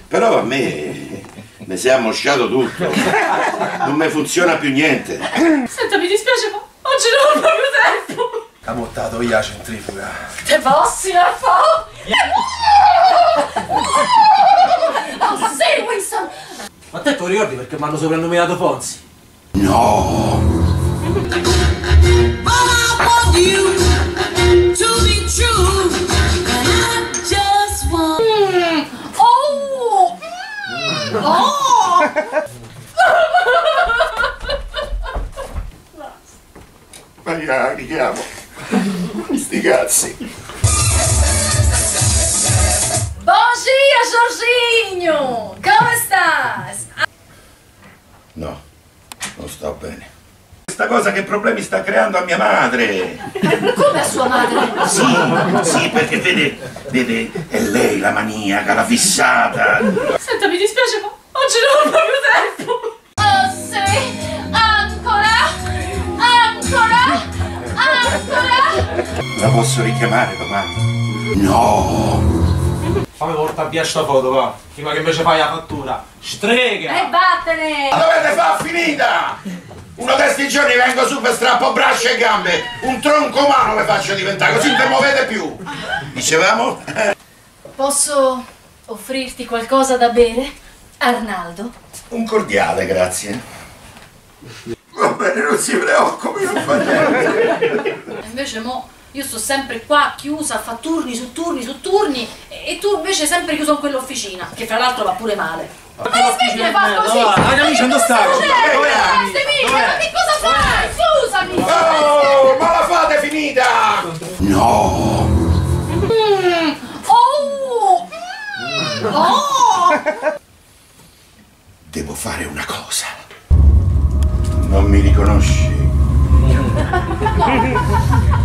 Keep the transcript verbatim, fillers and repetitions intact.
Però a me mi si è ammosciato tutto. Non mi funziona più niente. Senta, mi dispiace, ma oggi non ho proprio tempo. Ha mottato io la centrifuga. Te passi a fa'? Oh sì, Winston! Ma te te lo ricordi perché mi hanno soprannominato Fonzi? No! Oh! Ma io la richiamo. Sti cazzi. Buongiorno, Giorginio! Come stai? No, non sto bene. Questa cosa che problemi sta creando a mia madre. Come a sua madre? Sì, sì, perché vede, vede, è lei la maniaca, la fissata. Senta, mi dispiace, ma oggi non ho proprio tempo. Oh sì, ancora, ancora, ancora. La posso richiamare domani? No! Fammi portare via sta foto, va. Prima che invece fai la fattura. Strega! E vattene! Ma dovete far finita! Uno di questi giorni vengo su per strappo braccia e gambe, un tronco umano le faccio diventare, così non vi muovete più. Dicevamo? Posso offrirti qualcosa da bere, Arnaldo? Un cordiale, grazie. Va bene, non si preoccupi, non fa niente. Invece mo io sto sempre qua chiusa a fare turni su turni su turni e, e tu invece sempre chiuso in quell'officina, che fra l'altro va pure male. Ma smetti di fare così! Ma che amici, dove stai? Dove Ma che cosa fai? Scusami! Oh, ma la fate finita! No! Mm. Oh! Mm. Oh! Devo fare una cosa. Non mi riconosci?